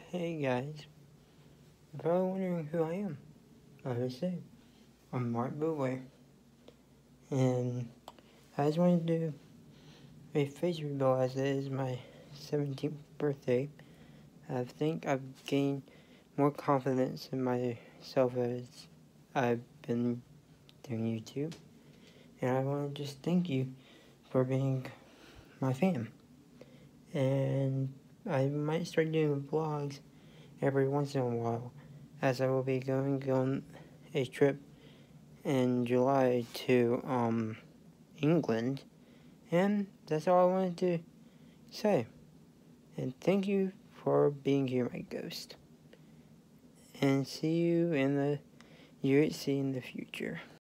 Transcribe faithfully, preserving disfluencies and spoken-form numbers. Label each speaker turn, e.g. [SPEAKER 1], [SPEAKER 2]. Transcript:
[SPEAKER 1] Hey guys, if you're wondering who I am, I would say I'm Mark Boulware, and I just wanted to do a face reveal as it is my seventeenth birthday. I think I've gained more confidence in myself as I've been doing YouTube, and I want to just thank you for being my fan. And I might start doing vlogs every once in a while, as I will be going on a trip in July to um England, and that's all I wanted to say. And thank you for being here, my ghost. And see you in the U H C in the future.